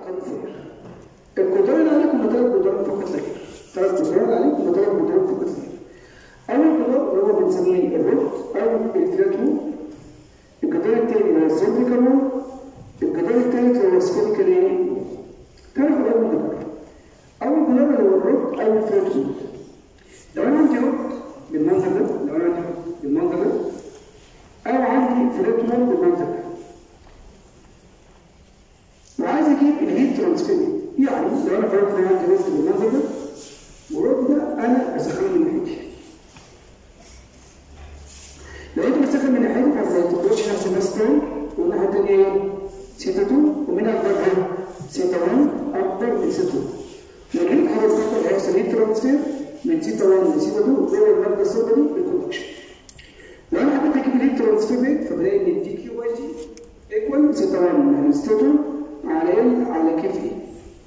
قانون فوير. الجدران اللي عليكم مدار جدران فقط لا غير. 3 جدران عليكم مدار جدران فقط لا غير. أول جدار اللي هو بنسميه الروت أو الفلات وول. الجدار الثاني هو السيرفيكال وول. الجدار الثالث هو السفيريكال ايه؟ تعرفوا أول جدار. أول جدار اللي هو الروت أو الفلات وول. لو أنا عندي روت بالمنظر ده، أو عندي فلات وول بالمنظر ده. وعايز اجيب الهيت ترانسفير، يعني لو انا فرضت ان عندي روت بالمنظر ده والروت ده انا اسخنه من ناحيتي. لو انت بسخن من ناحيتي فما تقدرش نفس الماس تاني، والناحيه الثانيه ايه؟ سيتا 2 ومن اكبرها سيتا 1 اكبر من سيتا 2. والهيت حضرتك هيحصل هيت ترانسفير من سيتا 1 لسيتا 2 جوه الماده السوداء دي بالكونكشن. لو انا حبيت اجيب الهيت ترانسفير ريت فبلاقي ان الدي كيو باي جي ايكوال سيتا 1 ماينس سيتا 2 على كيف ايه؟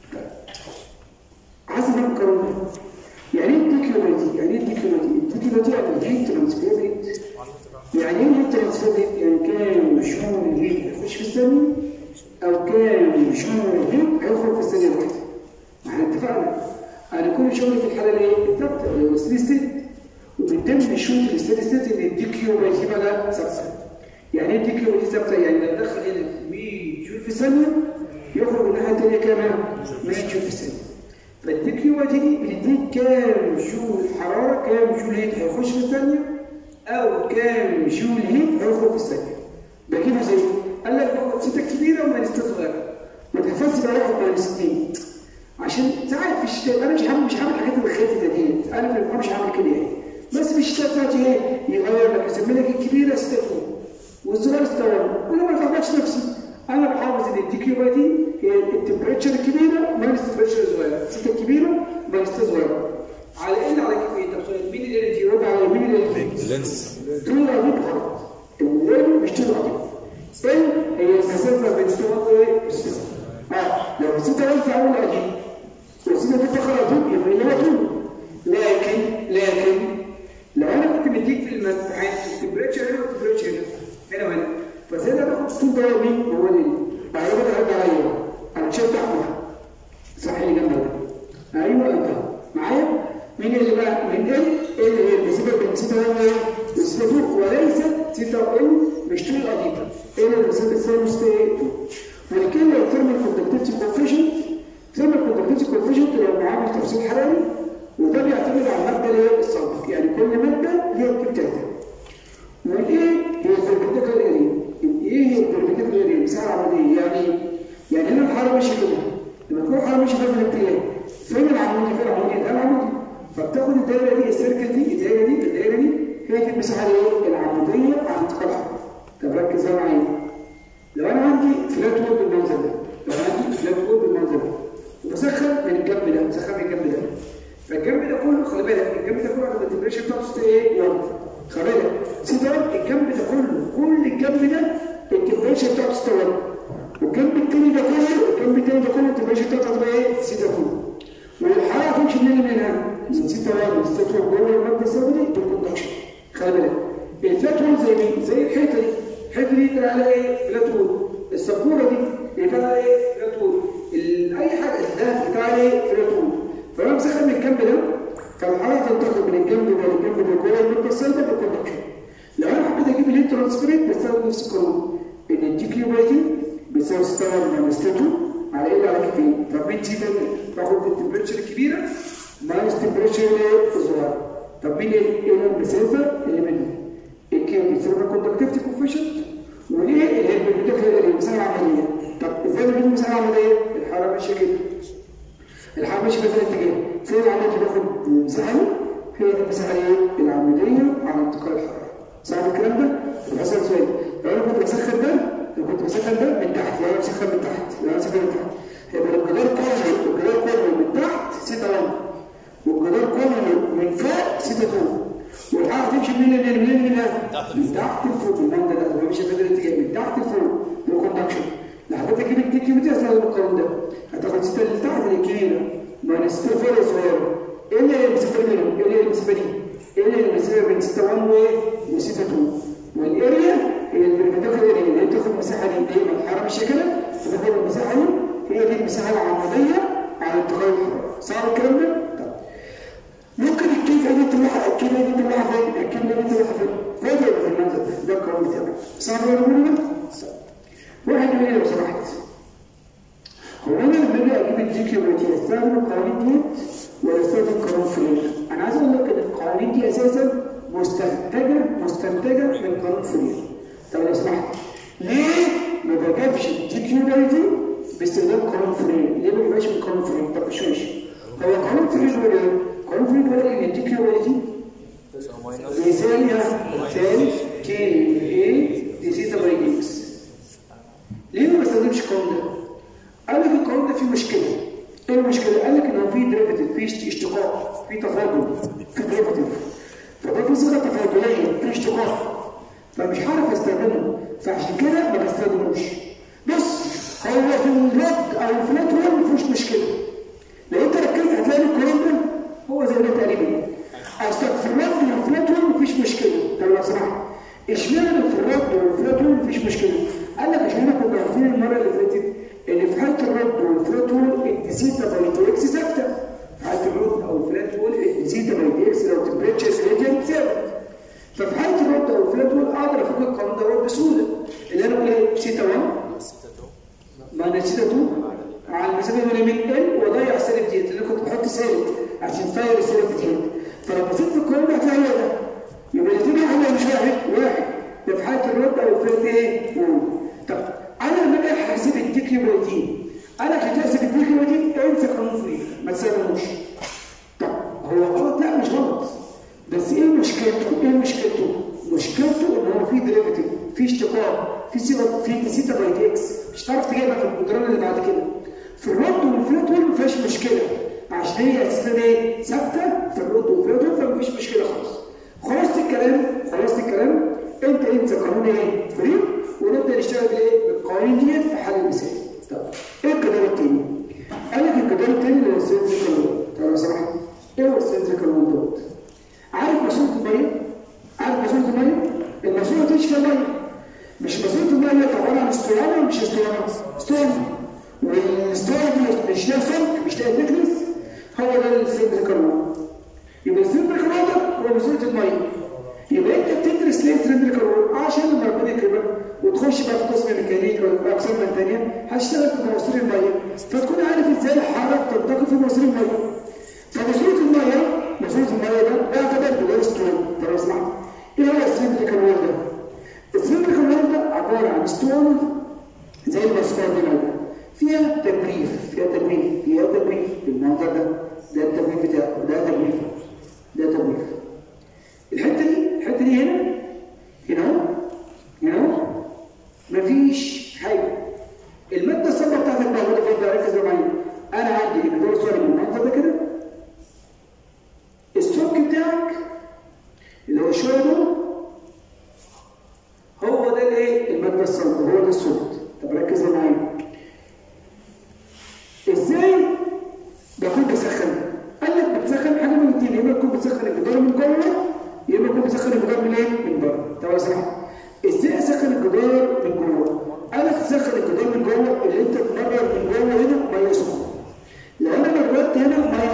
حسب القانون ده. يعني ايه الدي كيو باي دي؟ يعني ايه الدي كيو باي دي؟ الدي كيو باي دي يعني الهيت ترانسفير ريت. يعني ايه الهيت ترانسفير ريت؟ يعني كام شحنة الهيت هيخش في الثانية أو كام شحنة الهيت هيخرج في الثانية الواحدة. ما احنا اتفقنا أنا كل شغلي في الحالة الايه؟ الثابتة اللي هو الستيدي ستيت. ومن ضمن شروط الستيدي ستيت إن الدي كيو باي دي بقى ثابتة. يعني ايه الدي كيو باي دي ثابتة؟ يعني لما ندخل هنا 100 جول في الثانية يخرج من الناحية الثانية كام؟ 100 جول في الثانية. فالدي كيو باي دي بتديك كام جول حرارة، كام جول هيت هيخش في الثانية أو كام جول هيت هيخرج في الثانية. بجيبه زي قال لك باخد سيتا كبيرة وماينس صغيرة. ما تحفظش بقى واحد ماينس 2 عشان ساعات في الشتاء أنا مش هعمل الحاجات الخفيفة ديت، أنا في البحر مش هعمل كده يعني. بس في الشتاء بتاعتي إيه؟ يغير لك يسمي لك الكبيرة سيتا 2 والصغيرة سيتا 1. أنا ما بفهمش نفسي. أنا بحافظ إن الدي كيو باي دي هي التمبريتشر الكبيرة ماينس التمبريتشر الصغيرة، سيتا الكبيرة ماينس صغيرة. على إيه على كيف إيه؟ طب مين اللي يرد على مين اللي اللينس؟ طول عريض غلط. الويل مش طول عريض. إيه هي المسافة بين سيتا 1 وإيه؟ لو سيتا 1 في أول عجيب وسيتا 2 في آخر عجيب يبقى هي طول. لكن لو أنا كنت مديك في الامتحان التمبريتشر هنا والتمبريتشر هنا وهنا فزي ده باخد طول ده مين؟ هو اللي بعد كده هرجع عليا أنا شايف تحتها صح اللي جنبها ده. أيوه أنت معايا؟ مين اللي بقى؟ من إيه اللي هي المسافة بين سيتا 1 وسيتا 2 وليس سيتا إن مش طول قضيبة. إيه اللي المسافة الثانية سيتا 2 ولكن لو ثيرمال كوندكتيفيتي كوفيشنت ثيرمال كوندكتيفيتي كوفيشنت لو معامل تفصيل حراري وده بيعتمد على المادة اللي هي الصلب. يعني كل مادة ليها الكيب بتاعتها. والإيه هي البربنديكولار اريا. إيه هي البربنديكولار اريا؟ مساحة عمودية. يعني هنا الحرارة ماشية كده. لما تكون الحرارة ماشية في الاتجاه فين العمودي؟ فين العمودي؟ ده العمودي. فبتاخد الدايرة دي السيركل دي الدايرة دي هي دي المساحة العمودية على انتقال الحرارة. طب ركز معايا. لو أنا عندي فلات وول بالمنظر ده، وبسخن من الجنب ده، فالجنب ده كله خلي بالك الجنب ده كله عند التمبريتشر بتاعته ايه؟ 1. خلي بالك سيتا الجنب ده كله كل الجنب ده التمبريتشر بتاعته 6 1. والجنب التاني ده كله التمبريتشر بتاعته هتبقى ايه؟ سيتا 2. والحراره تمشي منين لهنا؟ من سيتا 1 لسيتا 2 جوه الماده السوداء دي بالكوندكشن. خلي بالك الفلات وول زي مين؟ زي الحيطه دي. الحيطه دي طلع عليها ايه؟ فلات وول. السبوره دي طلع عليها ايه؟ فلات وول. اي حاجه ده بتاع ايه؟ فلات وول. فانا مسخن من الجنب ده فالحراره تنتقل من الجنب ده للجنب ده جوه الماده السوداء بالكوندكشن. لو انا حبيت اجيب الهيت ترانسفير بستخدم نفس القانون ان الدي كيو باي دي بيساوي سيتا 1 ماينس 2 على ايه على كيف. طب مين سيتا باخد التمبريتشر الكبيره ماينس التمبريتشر الصغيره. طب مين ايه المسافه اللي بينهم؟ الكيو بيساوي الكوندكتيفيتي كوفيشنت وليه اللي هي البربنديكولار المساحه العموديه. طب ازاي بنجيب المساحه العموديه؟ الحراره ماشيه كده. الحراره ماشيه في الاتجاه. فين العموديه باخد المساحه هي المساحه العموديه على انتقال الحراره. صعب الكلام ده؟ طب اسال سؤال. لو انا كنت بسخن ده من تحت، لو انا بسخن من تحت هيبقى الجدار كله من تحت سيتا 1 والجدار كله من فوق سيتا 2 والحراره تمشي منين من تحت لفوق. المنطقه ده ما مش في الاتجاه من تحت لفوق بالكوندكشن. لحضرتك تجيب الدي كيو بتاعتك استخدم القانون ده هتاخد سيتا اللي تحت الكبيره ماينس سيتا فوق الصغيره. ايه اللي هي المسافه دي؟ ايه اللي المسافه بين سيتا 1 وسيتا 2 والاريا هي البربنديكولار اريا اللي هي بتاخد المساحه دي. ليه؟ ما الحراره ماشيه كده فتاخد المساحه دي هي دي المساحه العموديه على التغير الحراري. صعب الكلام ده؟ طب ممكن الكلمه دي تروح الكلمه دي تروح فين؟ الكلمه دي تروح فين؟ فاضي في المنظر ده القانون بتاعك. صعب ولا مهم؟ واحد يقول لي لو سمحت هو انا لما اجي اجيب الدي كيو تي استخدم القوانين دي ولا استخدم قانون فرير؟ انا عايز اقول لك ان القوانين دي اساسا مستنتجه من قانون فرير. طب لو سمحت ليه ما بجيبش الدي كيو تي باستخدام قانون فرير؟ ليه ما بجيبش من قانون فرير؟ طب مش هو قانون فرير ولا ايه؟ قانون فرير ولا ان الدي كيو تي بيساويها تان كي اي دي سيتا باي دي اكس. ليه ما بستخدمش القانون ده؟ قال لك القانون ده فيه مشكله. ايه المشكله؟ قال لك ان هو فيه ديريفيتيف، فيه اشتقاق، فيه تفاضل، فيه ديريفيتيف. فده في صيغه تفاضليه، فيه اشتقاق. فمش هعرف استخدمه، فعشان كده ما بستخدموش. بص هو في الرد او الفلات وول مفيش مشكله. لو انت ركزت هتلاقي القانون ده هو زي ده تقريبا. اصل في الرد والفلات وول مفيش مشكله. طب لو سمحت اشمعنى في الرد والفلات وول مفيش مشكله؟ قال لك عشان احنا كنا عارفين المره اللي فاتت ان في حاله الرد والفلات وول الديسيتا باي دي اكس ثابته. في حاله الرد او الفلات وول الديسيتا باي دي اكس لو تمبريتشر جريدينت ثابت. ففي حاله الرد او الفلات وول اقدر افك القانون ده بسهوله. اللي انا بقول ايه؟ سيتا 1 ماينس سيتا 2 على المسافه اللي من ال واضيع السالب ديت اللي كنت بحط سالب عشان فاير السالب ديت. فلو بصيت في القانون ده هتلاقي ده. يبقى الاثنين واحد مش واحد. ده في حاله الرد او الفلات ايه؟ وول. طب انا لما اجي احسب الدي كيو تي انا عشان تحسب الدي كيو تي انسى قانون فرير ما تساويهوش. طب هو غلط؟ لا مش غلط. بس ايه مشكلته؟ مشكلته ان هو فيه ديريفيتيف، فيه اشتقاق، فيه صيغه، فيه سيتا باي دي اكس، مش هتعرف تجيبها في الجدران اللي بعد كده. في الرد والفلات وول ما فيهاش مشكله عشان هي اساسا ايه؟ ثابته في الرد والفلات وول فما فيش مشكله خالص. خلاص الكلام انت انسى قانون ايه؟ فرير ونبدا نشتغل بالايه؟ بالقوانين ديت في حل المثال. طب ايه الجدار الثاني؟ قال لك الجدار الثاني اللي هو السنتريكال وول. طب لو سمحت ايه هو السنتريكال وول دوت؟ عارف ماسوره الميه؟ الماسوره دي فيها ميه. مش ماسوره الميه عباره عن اسطوانه ولا مش اسطوانه؟ والاسطوانه دي مش ليها سمك، مش ليها نكلس. هو ده السنتريكال وول. يبقى السنتريكال وول ده هو ماسوره الميه. يبقى انت بتدرس ليه السلندريكال وول؟ عشان لما ربنا يكرمك وتخش بقى في قسم ميكانيكا ولا اقسام ثانيه هتشتغل في مواسير الميه، فتكون عارف ازاي الحراره بتنتقل في مواسير الميه. فماسوره الميه ده يعتبر بدايه ستون. طب لو سمحت ايه هو السلندريكال وول ده؟ السلندريكال وول ده عباره عن ستون زي المسمار دي فيها تجريف بالمنظر ده التجريف بتاعه، ده تجريف. الحته دي هنا مفيش حاجه. الماده الصلبه بتاعتك موجوده فين؟ ركز معايا. انا عندي الجدار الصلب بالمنظر ده كده. السمك بتاعك اللي هو الشويه ده هو ده الايه؟ الماده الصلبه، هو ده السوليد. طب ركز معايا. ازاي بكون بسخن؟ قال لك بتسخن حاجه من الاثنين، يا اما تكون بتسخن الجدار من جوه يا اما تكون بتسخن الجدار من ايه؟ من بره. طب يا سماحه ازاي اسخن الجدار من جوه؟ انا تسخن الجدار من جوه اللي انت تمرر من جوه هنا ميه سخنه. لو انا مررت هنا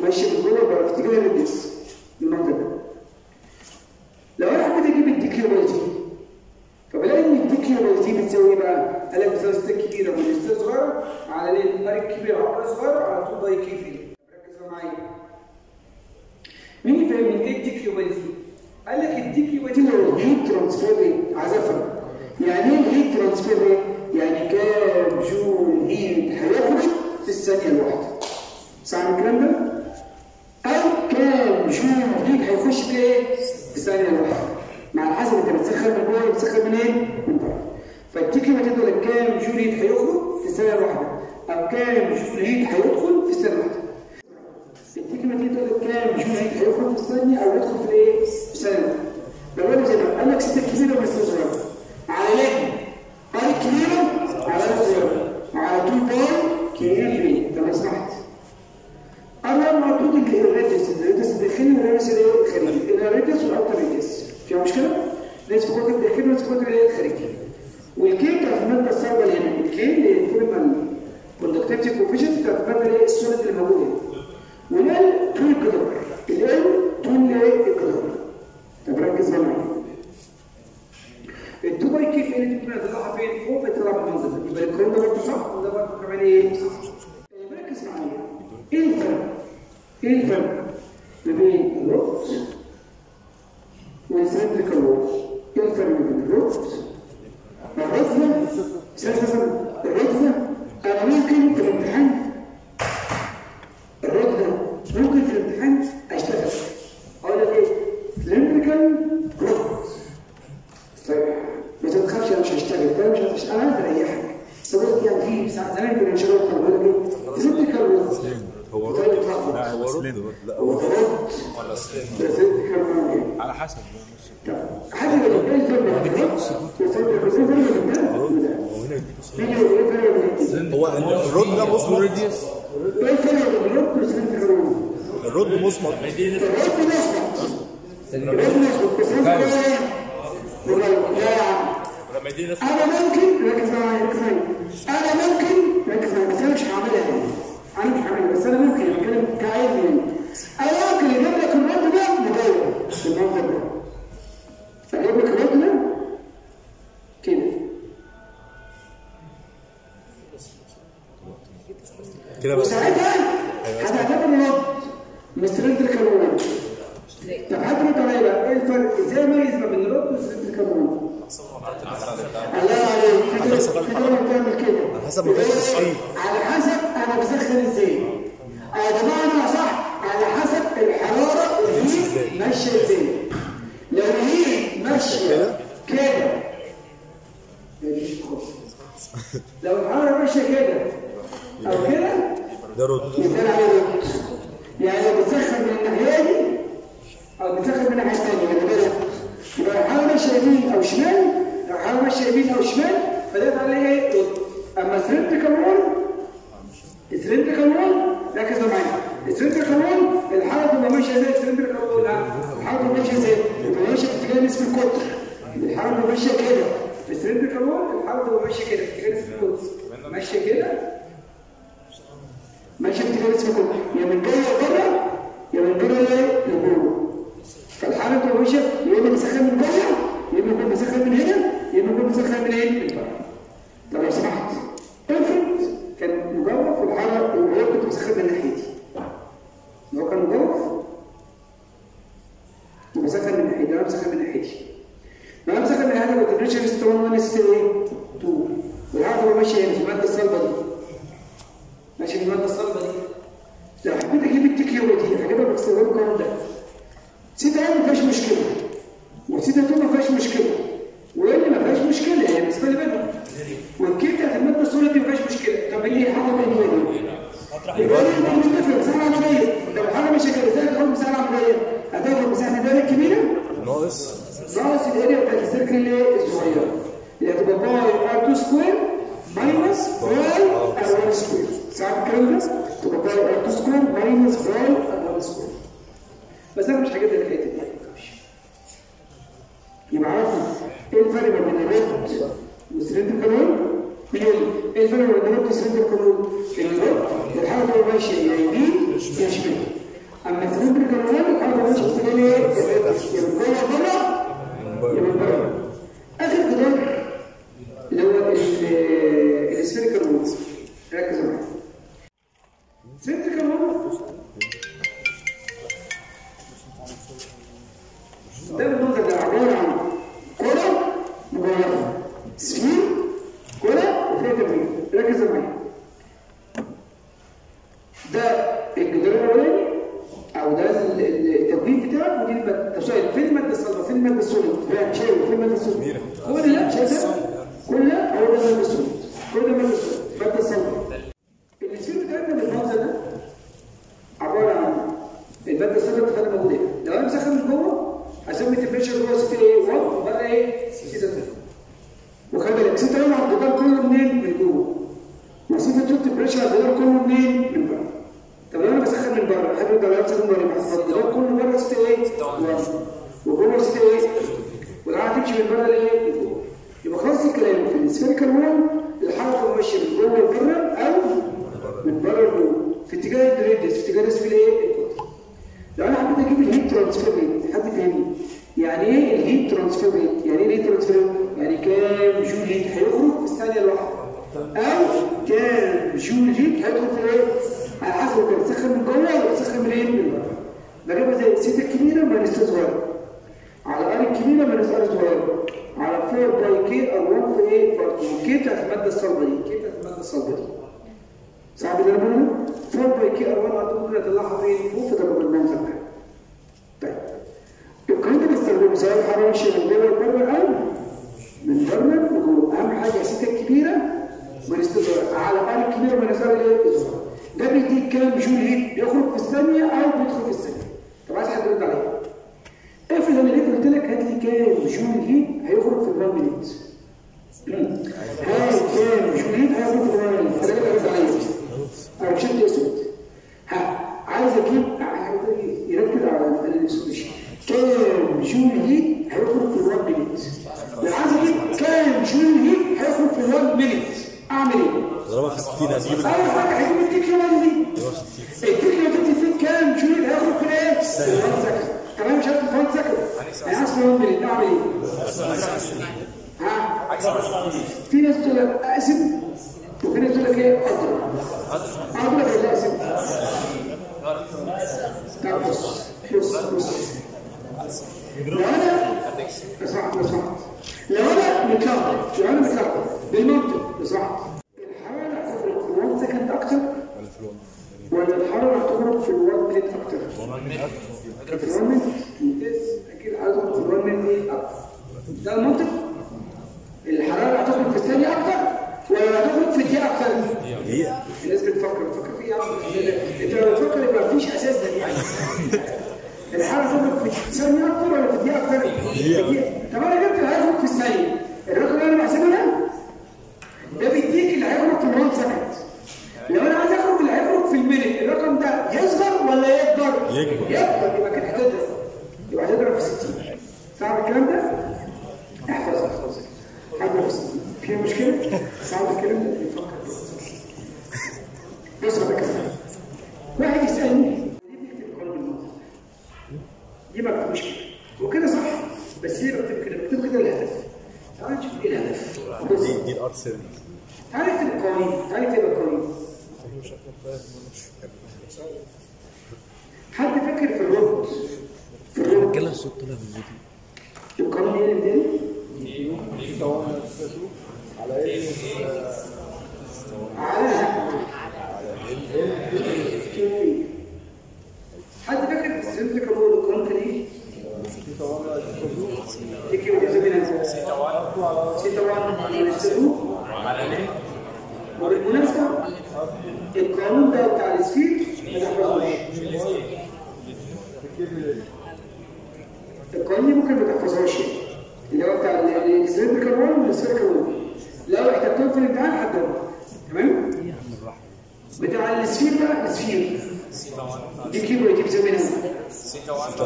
ماشيه من جوه بره في اتجاه الريديوس بالمنظر ده. لو انا حبيت اجيب الدي كيو باي تي فبلاقي ان الدي كيو باي تي بتساوي ايه بقى؟ قال لك بتساوي ستة كبيره ونستة صغيره على الار الكبيره على الار صغيره على 2 باي كي في. ركزوا معايا. مين يفهم من ايه الدي كيو باي تي؟ قال لك الدي كيو باي تي هو الهيت ترانسفير ريت. عايز افهم يعني ايه الهيت ترانسفير ريت؟ يعني كام جول هيت هيخرج في الثانيه الواحده. صح الكلام ده؟ او كام جول هيت هيخش في ايه؟ في الثانيه الواحده. مع حسب انت بتسخن من جوه بتسخن منين؟ من بره. فالدي كيو باي تي تقول لك كام جول هيت هيخرج في الثانيه الواحده او كام جول هيت هيدخل في الثانيه الواحده. الدي كيو باي تي تقول لك كام جول هيت هيخرج في الثانيه او يدخل في الايه؟ في الثانيه الواحده. لو انا زي ما قال لك 6 كبيره ونص صغيره على ليه؟ باي كبيره على صغيره على 2 باي كبيره. طب لو سمحت انا معطوط الريديوس الداخلي والريديوس الخارجي. الريديوس والاوتر ريديوس فيها مشكله؟ ريديوس فوق الداخلي وريديوس فوق الخارجي. والكي بتاعت الماده الصلبه اللي هنا الكي اللي الفورمال كوندكتيفيتي كوفيشنت بتاعت الماده اللي هي السوليد اللي موجود هنا. والال طول الجدار ال طول الجدار. طب ركز بقى معايا. ال2 باي كي في اللي بتبقى تطلعها فين؟ فوق بتطلع بالمنظر ده. يبقى الكلام ده برضه صح وده برضه كمان ايه؟ صح. ركز معايا. ايه الفرق؟ ايه الفرق ما بين الروت والسلندريكال رود؟ ايه الفرق ما بين الروت؟ الرتبه الرتبه انا ممكن في الامتحان الرتبه ممكن في الامتحان اشتغل. اقول لك ايه؟ سلندريكال رود. طيب ما تتخافش انا مش هشتغل انا مش هشتغل انا هريحك. سبب يعني في زمان كنا شباب كانوا بيقولوا ايه؟ سلندريكال رود هو رد لا هو رد لا هو رد ولا سلندريكال على حسب حاجه ايه الفرق؟ هو الرد ده مسمر. ايه الفرق بين الرد والسلندريكال رود؟ الرد مسمر. انا ممكن ركز معايا انا ممكن ركز معايا بس انا مش هعملها يعني. انا مش هعملها بس انا ممكن اتكلم كعلم يعني. انا ممكن اجيب لك الرد ده مدور بالمنظر ده. اجيب لك الرد ده كده وساعتها هتعتبر الرد مش سلندريكال رود. طب هترد عليا بقى ايه الفرق؟ ازاي اميز ما بين الرد والسلندريكال رود؟ الله عليك كده بتعمل كده على حسب ما بتسخن فيه. على حسب انا بسخن ازاي. بمعنى صح على حسب الحراره الهيت ماشيه ازاي. لو الهيت ماشيه كده لو الحراره ماشيه كده او كده ده رد. يبقى عليه رد. يعني لو بتسخن من الناحيه دي او بتسخن من الناحيه الثانيه يبقى الحراره ماشيه يمين او شمال. لو الحراره ماشيه يمين او شمال فده عليه ايه؟ رد. اما السلندريكال رول ركز معايا. السلندريكال رول الحراره تبقى ماشيه زي السلندريكال رول. الحراره تبقى ماشيه زي تبقى ماشيه في اتجاه نصف القطر. الحراره تبقى ماشيه كده. في السلندريكال رول الحراره تبقى ماشيه كده في اتجاه نصف القطر. ماشيه كده ماشيه في اتجاه نصف القطر. يا من جوه لبره يا من بره لجوه. فالحراره تبقى ماشيه يا اما بتسخن من جوه يا اما يكون بتسخن من هنا يا اما يكون بتسخن من ايه؟ من بره. طب لو سمحت افرض كان مجوف والحراره وهو كنت بسخن من ناحيتي. لو كان مجوف وبسخن من ناحيتي انا بسخن من ناحيتي. لو انا بسخن من ناحيتي والتمبريتشر لسه 1 لسه ايه؟ 2 والحراره تبقى ماشيه هنا في الماده الصلبه دي. ماشيه في الماده الصلبه دي. لو حبيت اجيب التي كيو دي هجيبها باستخدام القانون ده. سيتا 1 ما فيهاش مشكله وسيتا 2 ما فيهاش مشكله وال ما فيهاش مشكله هي بالنسبه لي بينهم. والكي بتاعت الماده الصلبه دي ما فيهاش مشكله. طب ايه حاجه بيني وبينهم؟ يبقى انا مش بفرق مساحه عموديه. لو حاجه مش كده تاخد مساحه عموديه هتاخد مساحه دايره كبيره ناقص الاريا بتاعت السيركل اللي الصغيره اللي هتبقى باي ار2 سكوير ماينس باي ار1 سكوير. صعب الكلام ده؟ تبقى باي ار2 سكوير ماينس باي ار1 سكوير. بس انا مش هجيب لك الحته دي. يبقى عرفنا ايه الفرق بين الرد والسلندريكال رول؟ ايه الفرق بين الرد والسلندريكال رول؟ الرد الحركه تبقى ماشيه يا يمين يا شمال. اما السلندريكال وول انا مش هتلاقي ايه من جوه بره من بره. اخر جدار اللي هو السفيريكال وول. ركز معايا. السفيريكال وول ده المنظر ده عباره عن كره مجرده سفير كره وفيها تمرين. ركز معايا. ده الجدار الاولاني او ده التكوين بتاعه ودي الماده. فين الماده الصلبه؟ فين الماده السوليد؟ شايف فين الماده السوليد؟ هو ده. لا شايفها كلها هو ده الماده السوليد. كل ده الماده السوليد الماده الصلبه. السفير بتاعتنا بالمنظر ده عباره عن الماده الصلبه بتبقى موجوده هنا. لو انا مسخن من جوه هسمي التمبريتشر جوه 6 ايه 1 وبره ايه 6 وخلي بالك 6 1 على الجدار كله منين؟ من جوه. وصفه التمبريتشر على الجدار كله منين؟ من بره. طب لو انا بسخن من بره حلو ده. لو بسخن من بره يبقى الجدار كله بره 6 ايه 1 وجوه 6 ايه والحركه تمشي من بره لايه؟ لجوه. يبقى خلاص الكلام في السفيريكال وول الحركه ماشيه من جوه لبره او من بره لجوه في اتجاه الجريدس في اتجاه السفير ايه؟ لو انا حبيت اجيب الهيت ترانسفير ريت، حد فهمني يعني ايه الهيت ترانسفير ريت؟ يعني ايه الهيت ترانسفير ريت؟ يعني كام جول هيت هيخرج في الثانيه الواحده او كام جول هيت هيدخل في ايه؟ على حسب انت بتسخن من جوه ولا بتسخن من ايه؟ من بره. بجيبها زي السيده الكبيره ماينس صغيره على ار الكبيره ماينس ار صغيره على 4 باي كي او 1 في ايه؟ كي بتاعت الماده الصلبه دي. كي بتاعت الماده الصلبه دي صعب اللي انا بقوله؟ 4 باي كي او 1 ممكن اطلعها فين؟ فوق في ضرب المنظر ده. طيب القانون ده بيستخدمه سواء الحراره ماشيه من جوه لبره او من بره لجوه. اهم حاجه السته الكبيره ماينس صغيره على ار الكبيره ماينس ار ايه؟ صغيره. ده بيديك كام جول هيت بيخرج في الثانيه او بيدخل في الثانيه. طب عايز حد يرد عليا. افرض انا جيت قلت لك هات لي كام جول هيت هيخرج في 1 مينيت. هات كام جول هيت هيخرج في 1 مينيت. انا جاي ارد عليا او بشكل اسود. عايز اجيب يركز على الانسوليشن. كام جول هيت هيخرج في 1 مينيت. لو عايز اجيب كام جول هيت هيخرج في 1 مينيت اعمل ايه؟ ضربها في 60 هتجيب اول حاجه هجيب التكنولوجي دي. التكنولوجي دي كام جول هيت هيخرج في ايه؟ 1 سكند. تمام مش هاخد 1 سكند. انا عايز 1 مينيت اعمل ايه؟ في ناس تقول لك اقسم وفي ناس تقول لك ايه؟ اضرب ولا اقسم؟ طب بص لو انا متلخبط بالمنطق بصراحه الحراره هتخرج في 1 سكند اكتر ولا الحراره هتخرج في 1 مينيت اكتر؟ في 1 مينيت ممتاز. اكيد هتخرج في 1 مينيت ايه اكتر. ده المنطق. الحراره هتخرج في الثانيه اكتر ولا هتخرج في الدقيقه اكتر؟ الناس بتفكر في ايه؟ انت لو بتفكر يبقى مفيش اساس ده يعني. الحراره هتخرج في الثانيه اكتر ولا في الدقيقه اكتر؟ طب انا جبت اللي هيخرج في الثانيه. الرقم اللي انا بحسبه ده بيديك اللي هيخرج في 1 سكند. لو انا عايز اخرج اللي هيخرج في المينيت الرقم ده يصغر ولا يكبر؟ يكبر. يبقى كده هتضرب. يبقى هتضرب في 60. صعب الكلام ده؟ احفظ هضرب في 60. في مشكله؟ صعب الكلام ده بيفكر. بص بقى كده. واحد يسالني ليه بنكتب قانون المنطق؟ دي ما بتبقاش كده وكده صح بس ليه بكتب كده؟ بكتب كده الهدف. تعال نشوف ايه الهدف. دي الارت سيرفيس. تعال نكتب القوانين. تعال نكتب القوانين. حد فاكر في الروبوت؟ الرجاله الصوت طلع في الفيديو. القانون ايه اللي تاني؟ حد فاكر في السنتريك رول القانون كان ايه؟ تيجي وتزمنها سيتا 1 وبالمناسبة القانون ده بتاع السفير ما تحفظوش. القانون دي ممكن ما تحفظهاش اللي هو بتاع السلندريكال وول والسفيريكال وول. لو احتجتهم في الامتحان هتدرب. تمام؟ بتاع السفير ده السفير دي كيلو يجيب زمنها سيتا 1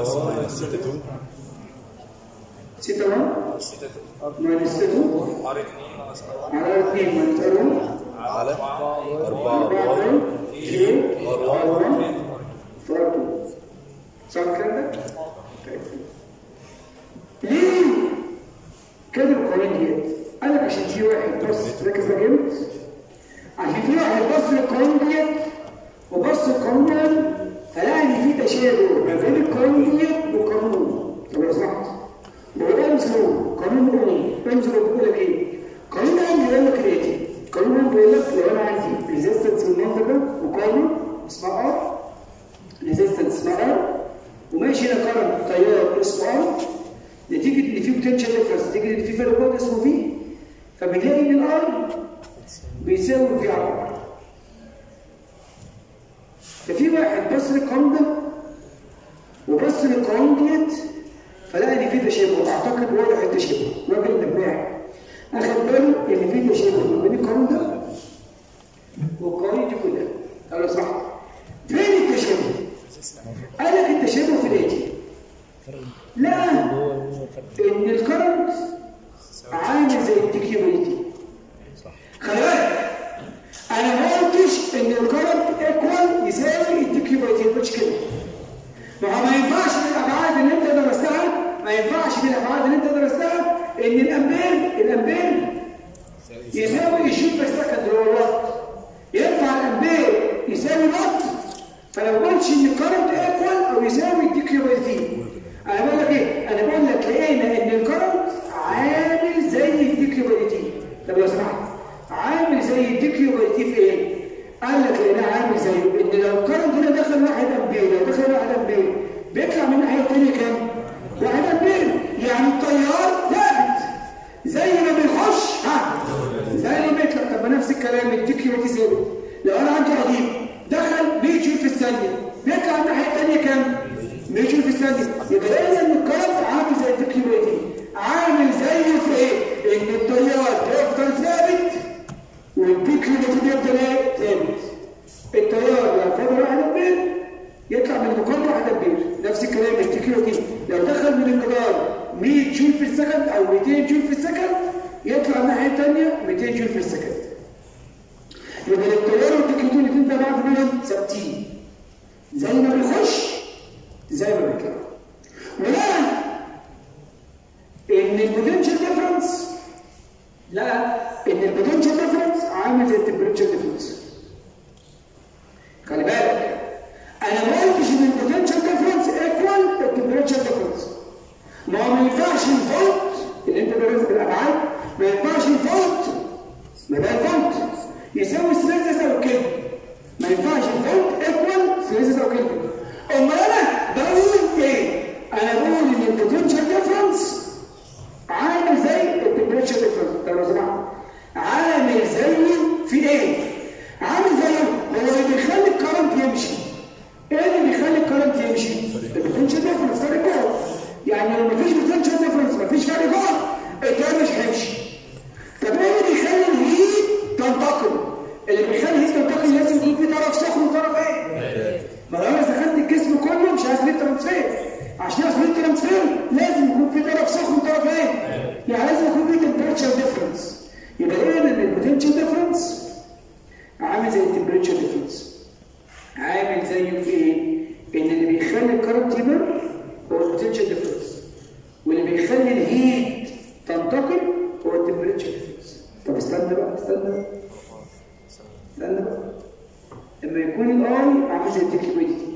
ماينس 2 على 2 ماينس 2 على 4 باي كي ار 1 فار 2 صح الكلام ده؟ طيب ليه كده القوانين ديت؟ قال لك عشان في واحد بص ركز بقى جامد، عشان في واحد بص للقوانين ديت وبص القانون فلاقي ان في تشابه ما بين القانون ديت والقانون. طب لو سمحت بقول امثله قانون ايه؟ امثله بيقول لك ايه؟ قانون ايه بيقول لك ايه؟ قانون بيقول لك لو انا عندي ريزيستنس بالمنظر ده وقانون اسمها ار، ريزيستنس اسمها ار، وماشي هنا كارنت تيار اسمه ار، نتيجه ان في بوتنشال ديفرنس، نتيجه ان في فرق جهد اسمه في، فبنلاقي ان الار بيساوي في ار. ففي واحد بص للقانون ده وبص للقانون ديت فلقى ان في تشابه، اعتقد واضح التشابه، راجل دماغ اخد باله ان في تشابه ما بين القانون ده والقوانين دي كلها. طب لو سمحت فين التشابه؟ قال لك التشابه في الاتي، لقى ان الكرنت عامل زي التكيوبيتي. خلي بالك انا ما قلتش ان الكرنت ايكوال يساوي التكيوبيتي، ما قلتش كده. ما ينفعش بالابعاد اللي انت درستها، ما ينفعش بالابعاد اللي انت درستها ان الامبير يساوي الجول بير سكند اللي هو الوات. ينفع الامبير يساوي الوات؟ فلو قلتش ان الكرنت ايكوال او يساوي التكيوبيتي، انا بقول لك ايه؟ انا بقول لك لقينا ان الكرنت عامل زي التكيوبيتي. طب لو سمحت عامل زي التكيوبيتي في ايه؟ قال لك لقيناه عامل زيه ان لو الكرنت هنا دخل 1 امبير، لو دخل 1 امبير بيطلع من الناحيه الثانيه كام؟ 1 امبير، يعني التيار ثابت زي ما بيخش زي ما بيطلع. طب نفس الكلام التكيوبيتي ثابت. لو انا عندي قضيب دخل 100 جول في الثانيه بيطلع من الناحيه الثانيه كام؟ 100 جول في الثانيه. يبقى لازم ان الكرنت عامل زي التكيوبيتي. عامل زيه في ايه؟ ان التيار بيفضل ثابت والتكيوبيتي بيفضل ايه؟ ثابت. التيار لو فضل 1 امبير يطلع من المقام 1 امبير. نفس الكلام التكيوبيتي لو دخل من الجدار 100 جول في السكند او 200 جول في السكند يطلع الناحيه الثانيه 200 جول في السكند. يبقى التيار والتكيوبيتي الاثنين ده بعض منهم ثابتين زي ما بيخش زي ما بيطلع. ولقى ان البوتنشال ديفرنس، لا ان البوتنشال ديفرنس عامل زي التمبريتشر ديفرنس. خلي بالك انا ما قلتش ان البوتنشال ديفرنس ايكوال التمبريتشر ديفرنس. ما ينفعش الفولت اللي انت درست بالابعاد، ما ينفعش الفولت ما ده الفولت يساوي سيليزيوس او كلفن. ما ينفعش الفولت ايكوال سيليزيوس او كلفن. امال انا بقول ايه؟ انا بقول ان البوتنشال ديفرنس عامل زي التمبريتشر ديفرنس. طب لو سمحت عامل زيه في ايه؟ عامل زيه هو اللي بيخلي الكرنت يمشي. ايه اللي بيخلي الكرنت يمشي؟ البوتنشال ديفرنس، فرق جهد. يعني لو مفيش بوتنشال ديفرنس مفيش فرق جهد الكرنت مش هيمشي. طب ايه اللي بيخلي الهيت تنتقل؟ اللي بيخلي الهيت تنتقل لازم يكون في طرف سخن وطرف ايه؟ ما لو انا سخنت الجسم كله مش هيحصل ليه ترانسفير. عشان يحصل ليه ترانسفير لازم يكون في طرف سخن وطرف ايه؟ يعني لازم يكون في تمبريتشر ديفرنس. يبقى ايه ان البوتنشال ديفرنس عامل زي التمبريتشر ديفرنس. عامل زيه في ايه؟ ان اللي بيخلي الكرنت يمر هو البوتنشال ديفرنس، واللي بيخلي الهيت تنتقل هو التمبريتشر ديفرنس. طب استنى بقى لما يكون الاي عامل زي التكيوبيتي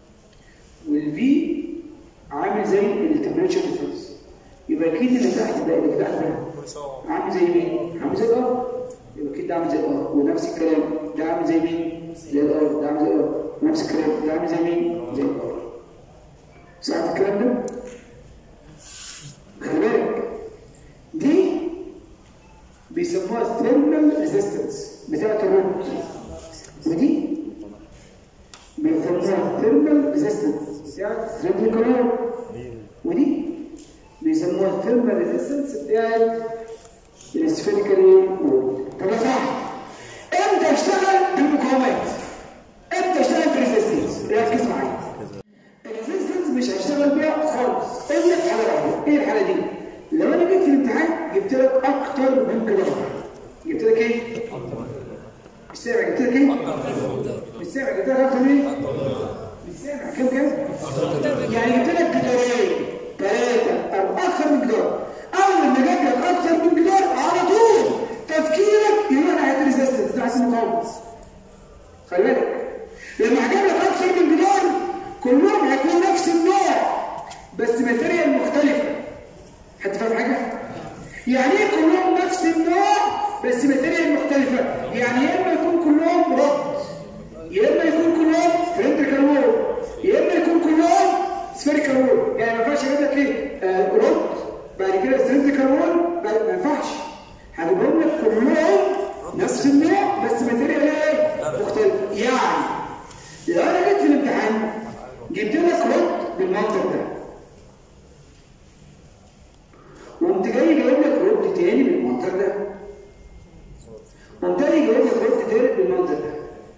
والفي عامل زي التمبريتشر ديفرنس، يبقى اكيد اللي تحت ده عامل زي مين؟ عامل زي الار. يبقى اكيد ده عامل زي الار. ونفس الكلام ده عامل زي مين؟ زي الار. ده عامل زي الار. ونفس الكلام ده عامل زي مين؟ زي الار. صح الكلام ده؟ خلي بالك دي بيسموها الثيرمال ريزيستنس بتاعت الروبوت، ودي بيسموها الثيرمال ريزيستنس بتاعت ثريد الكلام، ودي بيسموها الثيرمال ريزيستنس بتاعت السفيريكال وول. طب يا صاحبي امتى اشتغل بالمقاومات؟ امتى اشتغل بالريزيستنس؟ ركز معايا. الريزيستنس مش هشتغل بيها خالص الا في حاله واحده. ايه الحاله دي؟ لو انا جيت في الامتحان جبت لك اكتر من كده. جبت لك ايه؟ مش سامع. جبت لك ايه؟ مش سامع. جبت لك اكتر من ايه؟ مش سامع كام؟ يعني جبت لك جدارين 3 أو أكثر من جدار. أول ما جاب لك أكثر من جدار على طول تفكيرك يروح ناحية الريزستنس ده عشان مقاومة. خلي بالك لما هجيب لك أكثر من جدار كلهم هيكونوا نفس النوع بس ماتيريال مختلفة. حد فاهم حاجة؟ يعني ايه كلهم نفس النوع بس ماتيريال مختلفة؟ يعني يا اما يكون كلهم رد، يا اما يكون كلهم سلندريكال وول، يا اما يكون كلهم سفيريكال وول. يعني ما ينفعش اجيب لك ايه؟ رد بعد كده سلندريكال وول، ما ينفعش. هجيبهم لك كلهم نفس النوع بس ماتيريال ايه؟ مختلفة. يعني لو انا جيت في الامتحان جبت لك رد بالمنظر ده وقمت جاي جايب لك رد تاني بالمنظر ده، قمت جاي جايب لك رد تالت بالمنظر ده،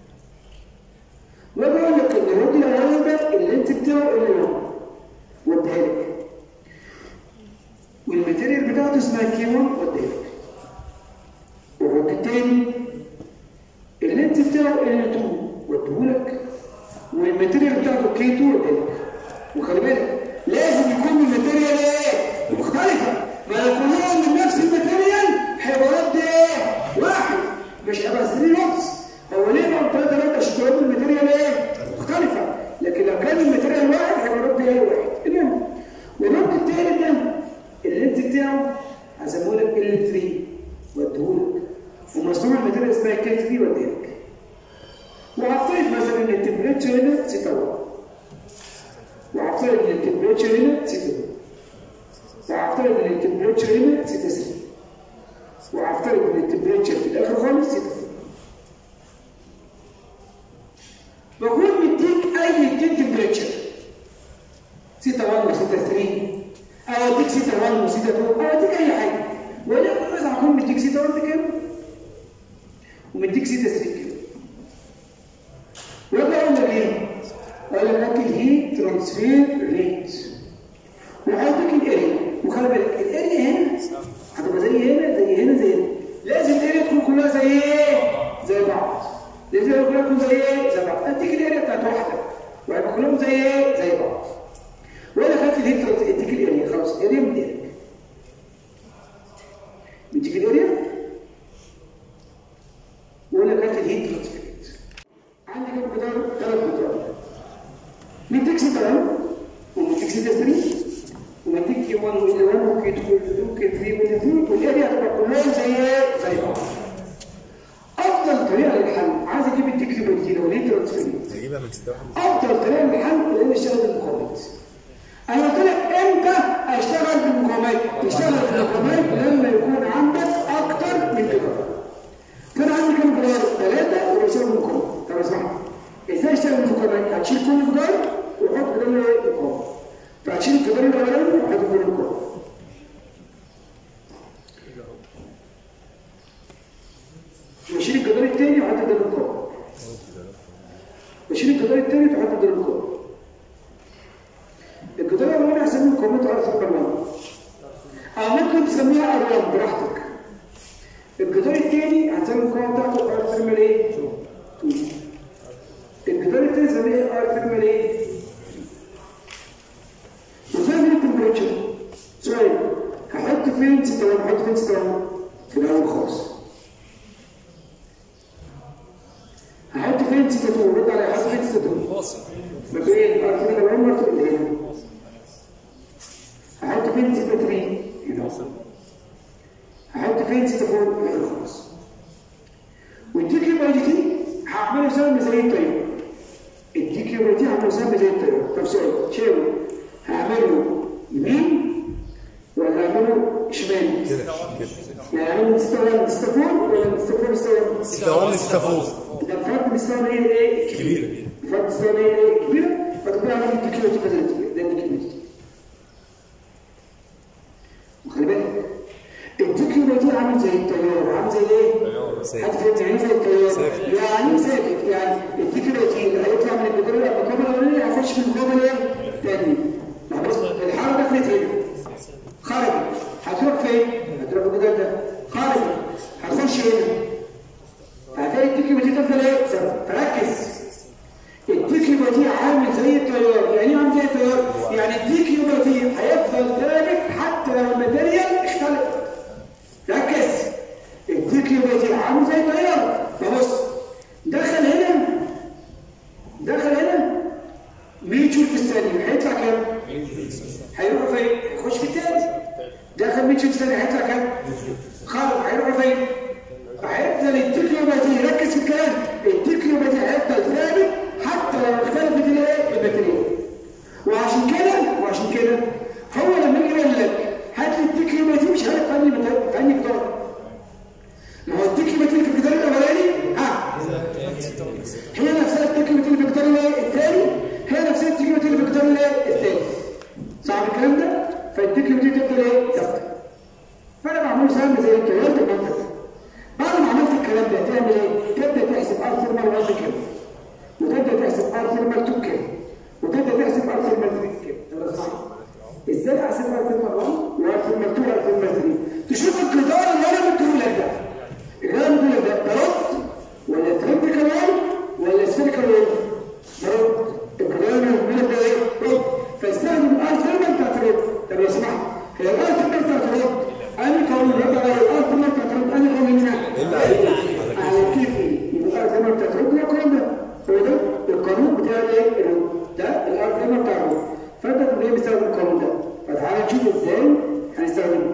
واجي اقول لك ان الرد الاولاني ده اللينس بتاعه اللي واديها لك والماتيريال بتاعته اسمها كي 1 واديها لك، والرد التاني اللينس بتاعه اللي 2 واديه لك والماتيريال بتاعته كي 2 واديها لك. وخلي بالك لازم يكون الماتيريال ايه؟ مختلفة. ما لو كلهم من نفس الماتيريال هيبقى رد ايه؟ واحد، مش هيبقى 3 نوتس. هو ليه بقى 3 نوتس؟ عشان كلهم الماتيريال ايه؟ مختلفة. لكن لو كان الماتيريال واحد هيبقى رد ايه؟ واحد. تمام. والرد التالت ده اللينس بتاعه هسموه لك L3 واديهولك، ومصنوع الماتيريال اسمها K3 واديهولك. وهفترض مثلا ان التمبريتشر هنا 6 وهفترض ان التمبريتشر هنا 6 وهفترض ان التمبريتشر هنا 6 وهفترض ان التمبريتشر في الاخر خالص 6. بكون مديك اي 2 تمبريتشر 6 1 و 6 3 او اديك 6 1 و 6 2 او اديك اي حاجه، ولكن مثلا هكون مديك 6 1 كده ومديك 6 3 كده. وابدا اقول لك ايه؟ اقول لك هات الهيت ترانسفير ريت وهحطك الاريا. وخلي بالك الاريا هنا هتبقى زي هنا زي هنا زي هنا. لازم الاريا تكون كلها زي ايه؟ زي بعض. لازم الاريا كلها تكون زي ايه؟ زي بعض. اديك الاريا بتاعت واحده وهيبقى كلهم زي ايه؟ زي بعض. ولا خدت الهيت اديك الاريا خلاص. الاريا مديك مديك الاريا ولا خدت الهيت ترانسفير. عندي كام جدار؟ 3 جدار. مديك 6 1 ومديك 6 3 ومديك كي 1 وال 1 وكي 2 وكي 3 وال 2 والاريا هتبقى كلهم زي بعض. افضل طريقه للحل عايز اجيب الديكريبيلتي لو ليه ترانسفير. افضل طريقه للحل ان اشتغل بالمقاومات. انا قلت لك امتى اشتغل بالمقاومات؟ تشتغل بالمقاومات لما يكون عندك اكتر من جدار. كان عندي كام جدار؟ 3 وبشتغل بالمقاومات. طب اسمعني ازاي اشتغل بالمقاومات؟ هتشيل كل جدار وحط جدار مقاومه. فهتشيل الجدار الاولاني وحط جدار مقاومه. واشيل الجدار الثاني وحط جدار مقاومه. واشيل الجدار الثالث وحط جدار مقاومه. الجدار الاولاني هسميه مقاومته R1 او ممكن تسميها R1 براحتك. الجدار الثاني هتسمي المقاومه بتاعته R ثيرمال ايه؟ 2. الجدار الثاني هسميه R ثيرمال ايه؟ وزي ما التمبريتشر سؤال هحط فين 6 1 هحط فين 6 1 في الاول خالص. هحط فين 6 2 رد عليا. هحط فين 6 2 فاصل ما بين R ثيرمال 1 و R ثيرمال هنا. هحط فين 6 3 هنا. هحط فين 6 4 هنا خالص. والديكريبيلتي هعمله سهم زي الطياره. الديكريبيلتي هعمله سهم زي الطياره. طب سؤال شاور هعمله يمين ولا هعمله شمال؟ كده يعني هعمله 6 1 6 4 ولا 6 4 6 1 6 4. ده الفرق بيساوي ايه؟ كبير. الفرق بيساوي ايه؟ كبير. فتبقى عامل الديكريبيلتي ده الديكريبيلتي. وخلي بالك الديكريبيلتي عامل زي الطياره. عامل زي ايه؟ حد فهمت يعني زي الطياره؟ يعني ساكت. يعني الديكريبيلتي اللي هيطلع من الجدار المقاومه الاولانيه هيخش في المقاومه الثانيه. بص الحركه دخلت هنا خرجت هتروح فين؟ هتروح الجدار ده. خرجت هتخش هنا هتلاقي الديكريبيلتي تفضل ايه؟ فركز. الديكريبيلتي عامل زي 100 في الثانية هيطلع كام؟ هيروح فين؟ هيخش في الثاني. دخل 100 في الثانية هيطلع كام؟ خرج هيروح فين؟ هيفضل التكيومتري يركز في الكلام، التكيومتري هيفضل ثابت حتى لو اختلفت الباترية. وعشان كده هو لما يجي يقول لك هات لي التكيومتري مش عارف في أنهي جدار. ما هو التكيومتري في الجدار الأولاني هي نفسها التكيومتري في الجدار الثاني، هي نفسها التكيومتري في الجدار الثالث. صعب الكلام ده؟ فالتكيومتري تفضل ثابتة. فأنا بعمل سهم زي الكلام ده. بعد ما عملت الكلام ده تعمل ايه؟ تبدا تحسب ار ثيرمال 1 كام، وتبدا تحسب ار ثيرمال 2 كام، وتبدا تحسب ار ثيرمال 3 كام. ده صح. ازاي احسب ار ثيرمال 1 وار ثيرمال 2 وار ثيرمال 3؟ تشوف الجدار اللي انا مديهولك ده، اللي انا مديهولك ده رد ولا تريبتيكال وول ولا سفيريكال وول؟ رد. الجدار اللي مديهولك ده ايه؟ رد. فاستخدم الار ثيرمال بتاعت الرد. طب لو سمحت هي الار ثيرمال بتاعت الرد أنا قانون رد على الار ثيرمال بتاعت الرد أنا قانون منها على كيف يبقى الار ثيرمال بتاعت الرد ده القانون ده هو ده القانون بتاع الايه؟ ده الار ثيرمال بتاع الرد. فانت تبقى بتستخدم القانون ده. فتعالى نشوف ازاي هنستخدمه.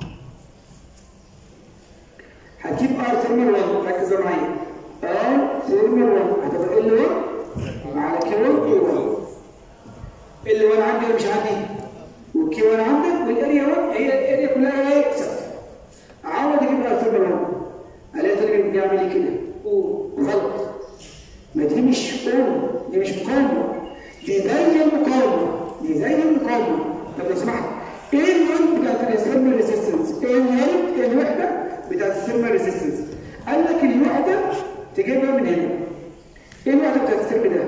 هتجيب ار ثيرمال 1 ركز معايا. ار ثيرمال 1 هتبقى ال 1 على كي 1 كي 1. ال 1 عندي ولا مش عندي؟ والكي 1 عندك والاريا 1 هي الاريا كلها ايه؟ ثابته. عاوز اجيب ار ثيرمال 1 الاقي ترجم بيعمل ايه كده؟ غلط. ما دي مش قوه، دي مش مقاومه، دي زي المقاومه، دي زي المقاومه. طب لو سمحت ايه اليونت بتاعت الثيرمال ريزيستنس؟ ايه اليونت الوحده بتاعت الثيرمال ريزيستنس؟ قال لك الوحده تجيبها من هنا. ايه الوحده بتاعت الترم ده؟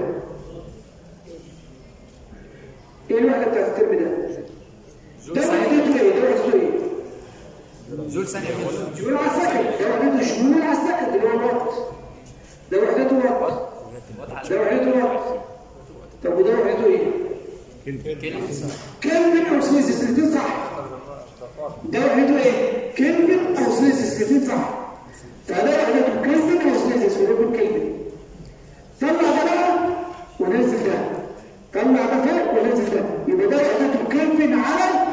ايه الوحده بتاعت الترم ده؟ ده وحدته ايه؟ ده وحدته ايه؟ جول ثانية. جول على السكند. ده وحدته شمول على السكند اللي هو الوقت. ده وحدته وقت. ده وحدته وقت. طب وده وحدته ايه؟ كلفن او سليزيس الاثنين صح. ده وحدته ايه؟ كلفن او سليزيس الاثنين صح. فده وحدته كلفن او سليزيس ولكن كلفن. طلع ده بقى ونزل ده. طلع ده فوق ونزل ده. يبقى ده وحدته كلفن على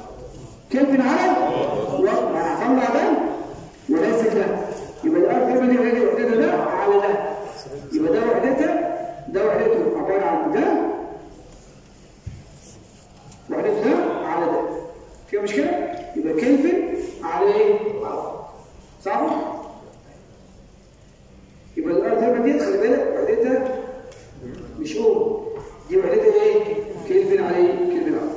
وقت. هطلع ده ونزل ده. يبقى الار ثيرمال دي وحدته ده على ده. يبقى ده وحدته عباره عن ده وحدته ده على ده. فيها مشكله؟ يبقى كلفن على ايه؟ صح؟ يبقى الار ثيرمال دي خلي بالك وحدتها مش اوم، دي وحدتها ايه؟ كلفن على ايه؟ كلفن على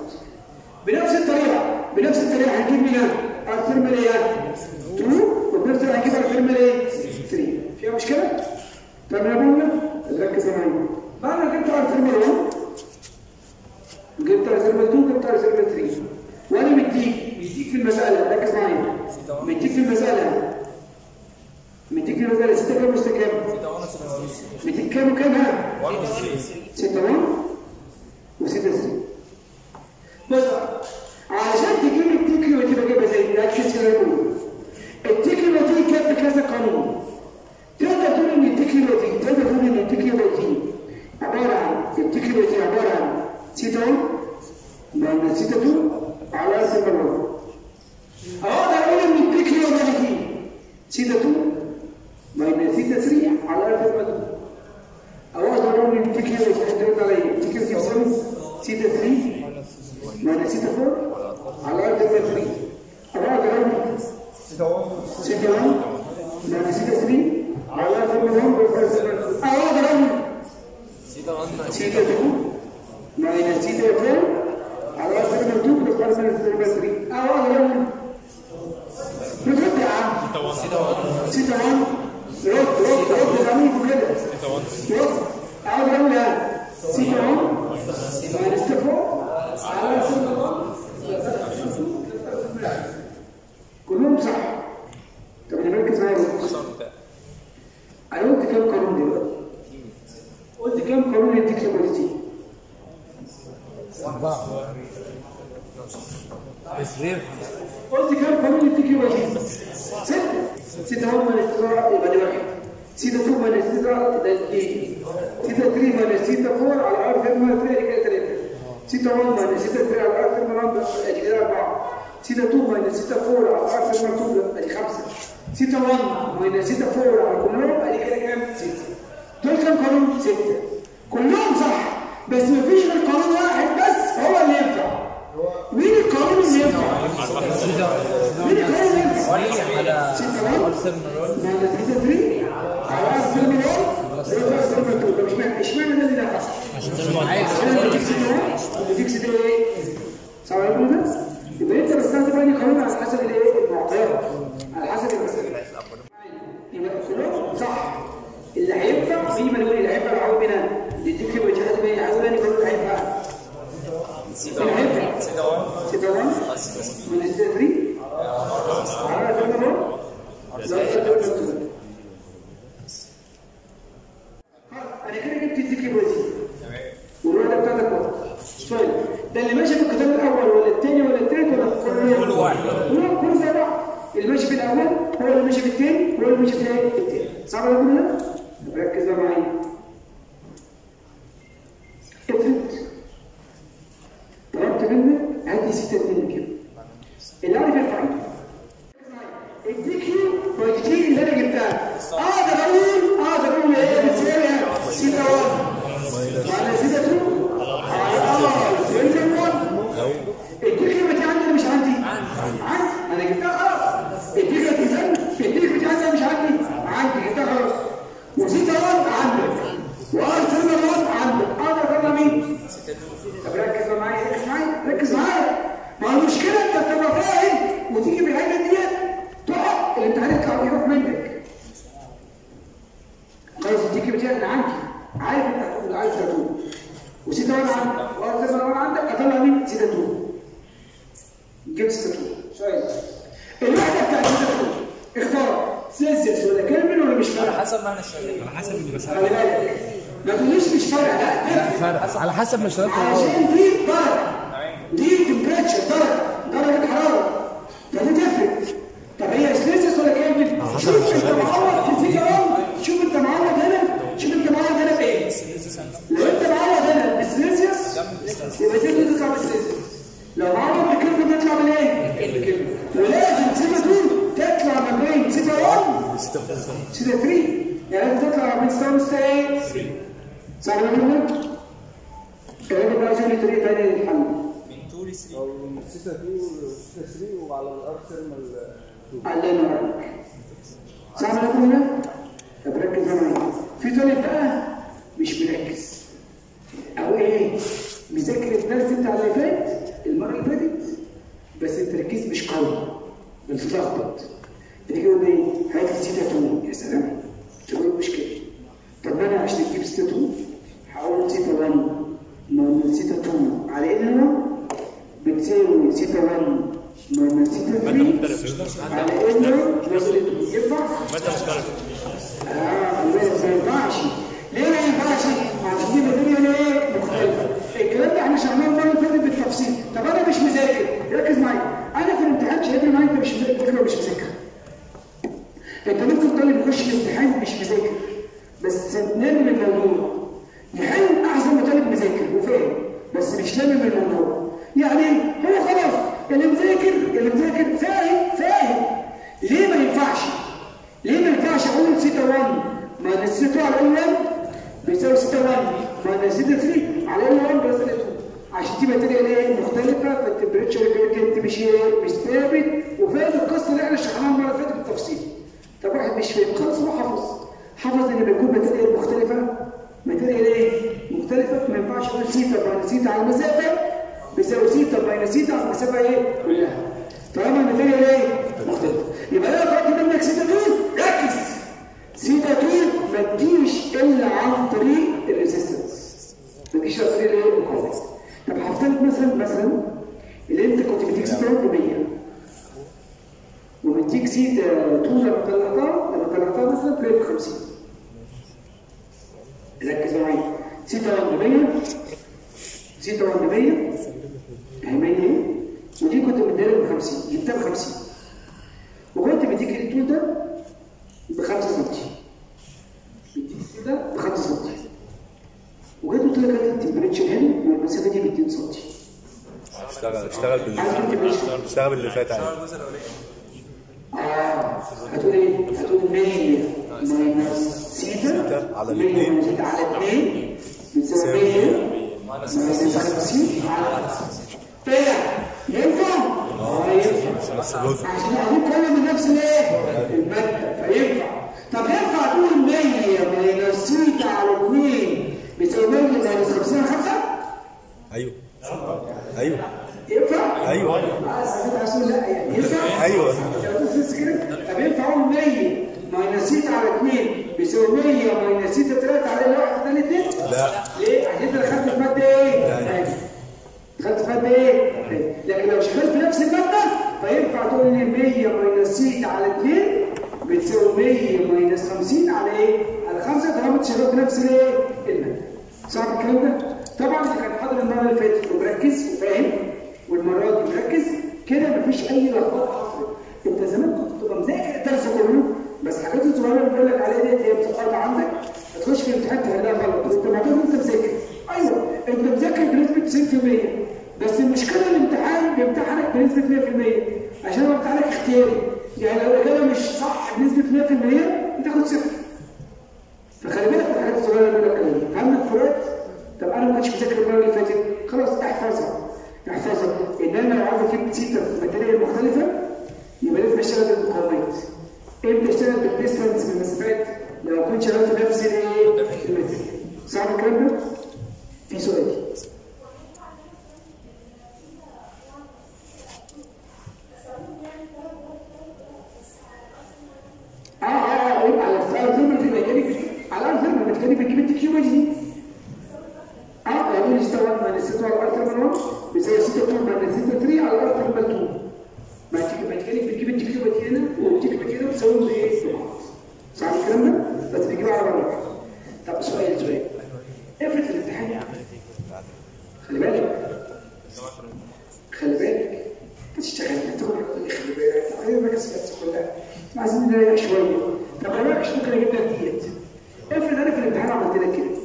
بنفس الطريقه هنجيب منها ار ثيرمال ايه؟ 2 وبنفس الطريقه هنجيب ار ثيرمال ايه؟ 3. فيها مشكله؟ طب انا بقول ركز معايا. بعد ما جبت ار ثيرمال 1 جبت ار ثيرمال 2 جبت ار ثيرمال 3 وانا مديك في المساله ركز معايا. مديك في المساله 6 كام و6 كام؟ مديك كام وكام ها؟ 6 1 و6 3. بص عشان تجيب التكيومتري بجيبها زي ركز كده. التكيومتري كانت بكذا قانون. تقدر تقول ان التكيومتري عباره عن سيتا 1 ماينس سيتا 2 على ار ثيرمال 1. اقدر اقول ان التكيومتري سيتا 2 ماينس سيتا 3 على ار ثيرمال 2. او اقدر اقول ان التكيومتري هترد عليا التكيومتري بيساوي سيتا 3 ماينس سيتا 4 على ار ثيرمال 3. او اقدر اقول سيتا 1 ماينس سيتا 3 على ار ثيرمال 1 او اقدر اقول سيتا 2 ماينس سيتا 4 على ار ثيرمال 2 بلس ار ثيرمال 3. او اقدر اقول بترد يا عم سيتا 1 رد العميد كده سيتا 1 اقدر اقول سيتا 1 ماينس سيتا 4 على ار ثيرمال 1 كلهم صح. طب نركز معايا. انا قلت كام قانون دلوقتي؟ قلت كام قانون التكيومتري؟ 4. قلت كام قانون التكيومتري؟ 6 1 ماينس 6 يبقى دي 1. 6 2 ماينس 6 يبقى 2. 6 3 ماينس 6 4 على ار ثيرمال 3 سيتا 1 ماينس سيتا 3 على الار ثيرمال 1 ادي كده 4 سيتا 2 ماينس سيتا 4 على الار ثيرمال 2 ادي 5 سيتا 1 ماينس سيتا 4 على كلهم ادي كده كام؟ 6 دول كام قانون؟ 6 كلهم صح بس مفيش غير قانون واحد بس هو اللي ينفع. مين القانون اللي ينفع؟ مين القانون اللي ينفع؟ على سيتا 1 ماينس سيتا 3 على الار ثيرمال 1 طب اشمعنى ده اللي ده حصل؟ عشان بيديك سيتا ايه؟ صح يا ابني؟ يبقى انت بتستخدم انهي قانون على حسب الايه؟ المعطيات على حسب المسألة. يبقى كلهم صح. اللي هينفع في مليون اللي هينفع العوض بينا يديك لي وجهات بين عاوز انهي قانون اللي هينفع؟ سيتا 1 سيتا 1 من سيتا 3 على ثيرمال 1 انا كده جبت الديكيبوزي والوحده بتاعتك واحده. طيب ده اللي ماشي في الكتاب الاول ولا الثاني ولا الثالث ولا كل واحد؟ كله زي بعض. اللي ماشي في الاول هو اللي ماشي في الثاني هو اللي ماشي في الثالث. صعب ولا كده؟ ركز بقى معايا. افرض طلبت منك هات لي 6 2 كده. اللي عارف يرفع الديكيو والديكيو اللي انا جبتها اقدر اقول ايه بتساوي سيتا 1 على سيتا 2 على سيتا 1. الديكيو بتاعي عندي ولا مش عندي؟ عندي انا جبتها خلاص. الديكيو بتاعي مش عندي جبتها خلاص. وسيتا 1 عندك وار ثيرمال 1 عندك اقدر اطلع مين؟ طب ركز معايا ركز معايا. ما المشكله انت بتبقى فاهم وتيجي بالحاجه ديت تقع الامتحان يروح منك. خلاص الديكي بتاعي انا عندي عارف انت هتقول عايز تقول وسيتا 1 عندك وار ثيرمال 1 عندك اطلع مين؟ سيتا 2. جبت سيتا 2 سؤال الوحده بتاعت سيتا 2 اختار سيلسيوس ولا كلفن ولا مش فارق؟ على حسب معنى السؤال. على حسب اللي بسأله. خلي بالك ما تقوليش مش فارق لا فرق على حسب ما اشتغلت عشان دي درجه دي تمبريتشر درجه حراره فدي تفرق. طب هي سيلسيوس ولا كلفن؟ شوف انت معوض في كلام. شوف انت معوض هنا بايه؟ لو انت معوض هنا بالسيلسيوس يبقى تقدر تطلع بالسيلسيوس. لو معوض بالكلفن تطلع بالايه؟ ولازم سيتا 2 تطلع ما بين سيتا 1 سيتا 3 يعني لازم تطلع من سيتا 1 وسيتا ايه؟ صح ولا لا؟ الراجل بقى عايز لي طريقه ثانيه للحل. من 2 ل 3 او من سيتا 2 لسيتا 3 وعلى الار ثيرمال 2. الله ينور عليك. صح ولا لا؟ طب ركز معايا. في طالب بقى مش مركز او ايه؟ مذاكر الدرس انت على اللي فات المره اللي فاتت بس التركيز مش قوي بتتلخبط. تيجي تقول ايه؟ هات لي سيتا 2 يا سلام تقول مشكله. طب انا عشان اجيب سيتا 2 هقول سيتا 1 ماينس سيتا 2 على ان 1 بتساوي سيتا 1 ماينس سيتا 3 على ان بلس 2. ينفع؟ ما ينفعش. ليه ما ينفعش؟ عشان دي ماتيريال ايه؟ مختلفه. الكلام ده احنا شرحناه المره اللي فاتت بالتفصيل. طب انا مش مذاكر ركز معايا. انا في الامتحان شايف معايا انت مش مذاكر ومش مذاكر. انت ممكن طالب يخش الامتحان مش مذاكر بس نرمي الموضوع يحل احسن ما طالب مذاكر وفاهم بس مش لامم الموضوع. يعني هو خلاص اللي مذاكر فاهم. ليه ما ينفعش اقول سيتا 1 ماينس سيتا على ال 1 بيساوي سيتا 1 ماينس سيتا 3 على ال 1 بلس ال 2 عشان دي ماتيريال ايه؟ مختلفه فالتمبريتشر جريدينت مش ثابت. وفاهم القصه اللي احنا شرحناها المره اللي فاتت بالتفصيل. طب واحد مش فاهم خلاص هو حفظ ان بيكون ماتيريال مختلفه ما ينفعش اقول سيتا ماينس سيتا على المسافه بيساوي سيتا ماينس سيتا على المسافه ايه؟ كلها. طالما الماتيريال ايه؟ مختلفه. يبقى انا طلبت منك سيتا 2 ركز. سيتا 2 ما تجيش الا عن طريق الريزيستنس. ما تجيش عن طريق الايه؟ المقاومه. طب هفترض مثلا اللي انت كنت بتديك سيتا 1 ب 100 ومديك سيتا 2 لما طلعتها مثلا تلاقي ب 50. ركز معايا. سيتا 1 ب 100 اهي 100 ودي كنت مديها ب 50 جبتها ب 50 وكنت بديك الطول ده ب 5 سم. بديك ده ب 5 سم وجيت قلت لك هات التمبريتشر هنا والمسافه دي 200 سم. اشتغل باللي فات عادي. هتقول ايه؟ هتقول 100 ماينس سيتا على الاثنين على 2 بتساوي 100 ماينس 50 على ينفع؟ ينفع عشان اقول كله من نفس الايه؟ المادة فينفع. طب ينفع تقول 100 ماينس سيتا على 2 بتساوي 100 ماينس 50 على 5؟ ايوه ينفع؟ ايوه لا يعني ينفع؟ ايوه. طب ينفع اقول 100 ماينس سيتا على 2 بيساوي 100 ماينس سيتا 3 على 1 ثاني 2؟ لا. ليه؟ عشان انت دخلت في ماده ايه؟ دخلت في ماده ايه؟ لكن لو شغال في نفس الماده فينفع تقول لي 100 ماينس سيتا على 2 بتساوي 100 ماينس 50 على ايه؟ على 5 طالما انت شغال في نفس الايه؟ الماده. صعب الكلام ده؟ طبعا اللي كان حاضر المره اللي فاتت ومركز وفاهم والمره دي مركز كده مفيش اي لخبطه حصلت. انت زمان كنت بتبقى مذاكر الدرس كله بس الحاجات الصغيره اللي بقول لك عليها ديت هي بتسقط عندك هتخش في الامتحان تحلها غلط وانت معتبر انت مذاكر. ايوه انت مذاكر بنسبه 90% بس المشكله الامتحان بيمتحنك بنسبه 100% عشان هو امتحانك اختياري. يعني لو الاجابه مش صح بنسبه 100% بتاخد صفر. فخلي بالك من الحاجات الصغيره اللي بقول لك عليها. فهمت الفروقات؟ طب انا ما كنتش مذاكر المره اللي فاتت خلاص احفظها. انما لو عايز اجيب سيتا في ماتيريال مختلفه يبقى لازم اشتغل بالمقاومات. امتى اشتغل بالديستانس بالمسافات؟ لو كنت شغال في نفس الايه؟ الماتيريال. صعب الكلام ده؟ في سؤال. على الارض لما بتجيب بتجيب التكيومه دي. يقول استوى ماينس 6 على الارض من 1 بيساوي 6 2 ماينس 6 3 على الارض من 2. ما تيجي بتجيب التكيومه دي هنا وبتجيب كده وتساويهم ايه؟ صح الكلام ده؟ بس بتجيبها على بعض. طب سؤال افرض الامتحان خلي بالك تشتغل تقول خلي بالك ايوه بس كلها عايزين نريح شويه. طب انا مش ممكن اجيب لك ديت. افرض انا في الامتحان عملت لك كده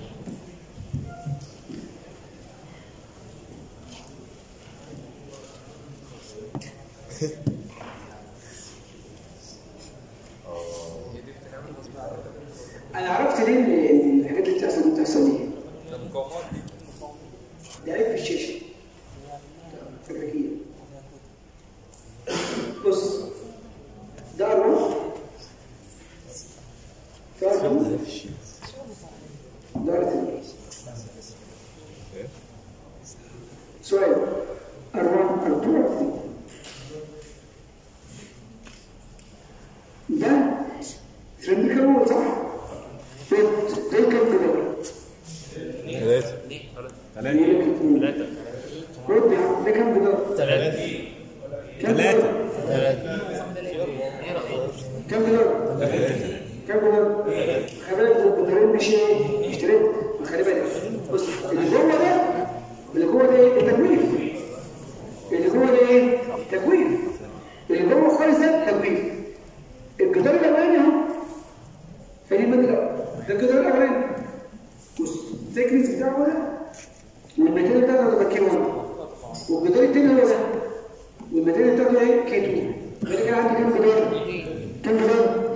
انا عرفت ليه ان الحاجات اللي بتحصل دي ده عيب في الشاشه فكركيه. بص ده الرف ده سؤال الرف الرف ده سلندريكال وول صح؟ ده كام جدار؟ 3 رد يا عم ده كام جدار؟ 3 كام جدار؟ كام جدار؟ خلي بالك الجدارين مش ترند. خلي بالك بص اللي جوه ده ايه؟ التجويف. اللي جوه ده ايه؟ تجويف. اللي جوه خالص ده تجويف. الجدار الاولاني اهو فدي الماده ده الجدار الاولاني بص الثيكنس بتاعه ده والماتيريال بتاعته هتبقى كي 1 والجدار الثاني هو ده والماتيريال بتاعته ايه؟ كي 2. يبقى كده عندي كام جدار؟ كام جدار؟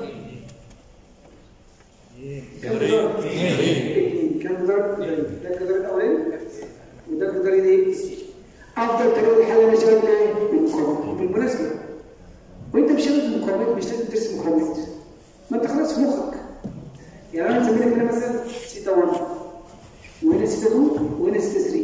ده الجدار الاولاني وده الجدار الايه؟ افضل طريقه للحل انا شغال بايه؟ بالمقاومات. بالمناسبه وانت مش شغال بالمقاومات مش لازم ترسم مقاومات. ما انت خلاص في مخك. يعني انا مسمي لك هنا مثلا سيتا 1 وهنا سيتا 2 وهنا سيتا 3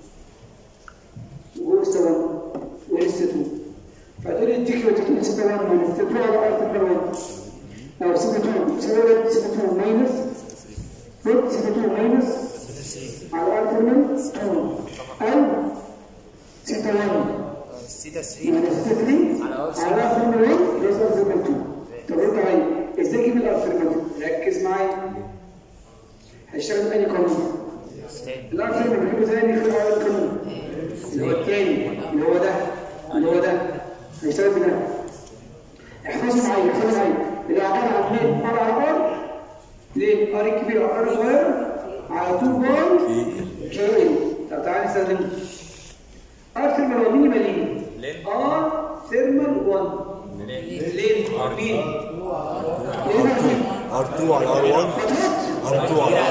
وهنا سيتا 1 وهنا سيتا 2. فهتقول لي اديك وتقول سيتا 1 ماينس سيتا 2 على ارض 1 او سيتا 2 سيتا 2 ماينس سيتا 2 ماينس على ارض 2 او سيتا 1 سيتا 3 ماينس سيتا 3 على ارض 1 بلس ارض 2. طب انت عايز ازاي اجيب الارثرمنت؟ ركز معايا. هيشتغل بأي قانون؟ الارثرمنت بنجيبه ازاي؟ نخلق على القانون اللي هو الثاني اللي هو ده هيشتغل بده. احفظوا معايا اللي عباره عن مين؟ ار على ار ليه؟ ار الكبير على ار الصغير على 2 باي كي ال. طب تعالى تعالى نستخدمه. ار ثيرمال 1 مين يمليني؟ ار ثيرمال 1 ليه؟ مين؟ R2 على R1 R2 على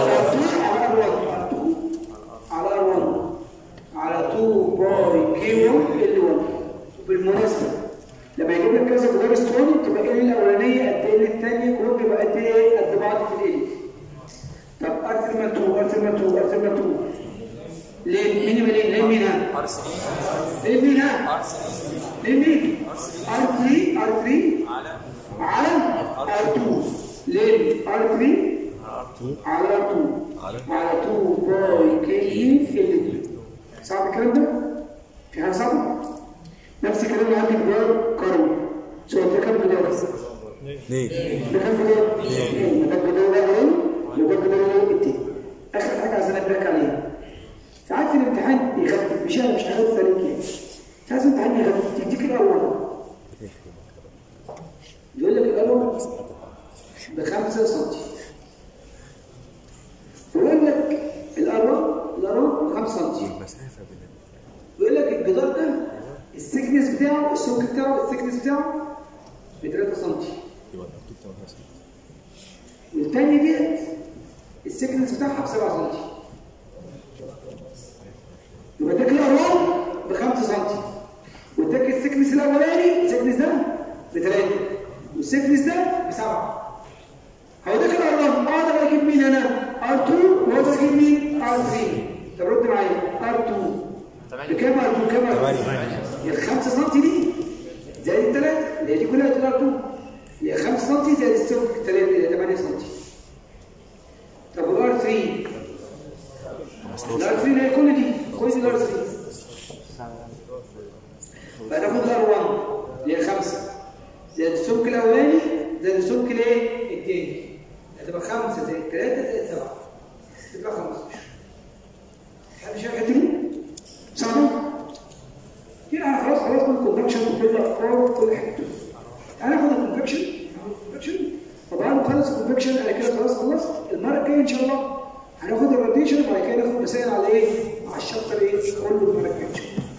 R1 على 2 باي كي 1 L1. بالمناسبة لما يجيب لك كذا جدار اسطواني تبقى ال الاولانيه قد ايه الثانيه كلهم بيبقى قد ايه؟ قد بعض في ال. طب ار ثيرمال 2 ار ثيرمال 2 ار ثيرمال 2 ليه؟ مين يبقى ليه؟ مين ها؟ ليه مين ها؟ ليه مين؟ R3 على R2 ليه؟ R3 على R2 على 2 باي كي L. صعب الكلام ده؟ في حاجه صعبه؟ نفس الكلام اللي عندي جدار كروي. شو ده كام جدار؟ اثنين. ده كام جدار؟ اثنين. ده الجدار الاولاني وده الجدار الثاني. اخر حاجه عايزين نبرك عليها. ساعات في الامتحان يغفل مش انا مش هاخد ثاني كده. ساعات الامتحان يغفل تديك الاول. يقول لك الاول ب5 سم. يقول لك الأرون ب5 سم. يقول لك الجدار ده السكنس بتاعه السمك بتاعه السكنس بتاعه ب 3 سم. يبقى الأرض بتاعه 3 سم. والثانيه ديت السكنس بتاعها ب 7 سم. يبقى ده كده الأرون ب5 سم. واداك السكنس الاولاني السكنس ده ب3 والسكنس ده ب7. هو ده كده الأرون. اقدر اجيب مين انا؟ R2 واقدر اجيب مين؟ R3. طب رد معايا R2 بكام R2 كام R2؟ هي 5 سم دي زائد 3 اللي هي دي كلها تبقى R2. هي 5 سم زائد السمك 3 اللي هي 8 سم. طب والR3 الR3 اللي هي كل دي الR3 بقى ناخد R1 اللي هي 5 زائد السمك الاولاني زائد السمك الايه؟ الثاني. هتبقى 5 زائد 3 زائد 7 تبقى 15. حد شايف الحته دي؟ صعبه؟ كده انا خلاص من الكونفكشن وكل الافكار وكل حاجه. هناخد الكونفكشن طبعا نخلص الكونفكشن انا كده خلاص خلصت. المره الجايه ان شاء الله هناخد الراديشن وبعد كده ناخد مسائل على ايه؟ على الشابتر ايه؟ كله المره الجايه ان شاء الله.